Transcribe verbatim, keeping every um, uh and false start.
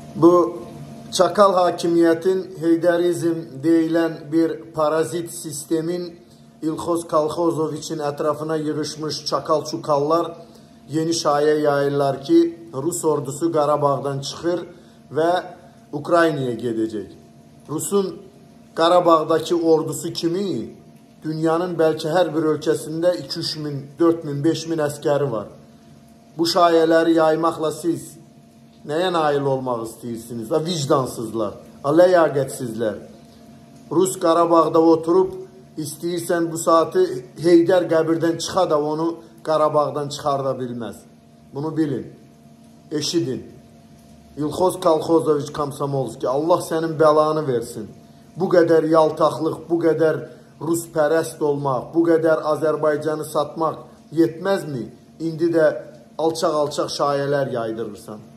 Bu çakal hakimiyetin Heyderizm deyilen bir parazit sistemin İlhoz Kalhozoviç'in etrafına yığışmış çakal çukallar yeni şaye yayırlar ki Rus ordusu Qarabağdan çıxır ve Ukrayna'ya gedecek. Rus'un Qarabağdaki ordusu kimi? Dünyanın belki her bir ölkəsində iki üç min, dörd min, beş min əskəri var. Bu şayeleri yaymaqla siz neye nail olmaq istəyirsiniz? Ha, vicdansızlar, ha, ləyaqətsizlər. Rus Qarabağda oturup istəyirsən bu saati Heydər qəbirdən çıxa da onu Qarabağdan çıxarda bilməz. Bunu bilin, eşidin. İlhoz Kalhozoviç Komsomolski, Allah sənin bəlanı versin. Bu qədər yaltaqlıq, bu qədər Ruspərəst olmaq, bu qədər Azərbaycanı satmaq yetməzmi? İndi də alçaq-alçaq şayələr yaydırırsan.